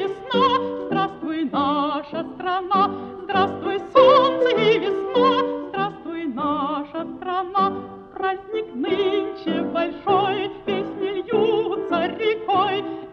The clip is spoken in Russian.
весна, здравствуй, наша страна, здравствуй, солнце и весна, здравствуй, наша страна. Праздник нынче большой, песни льются рекой,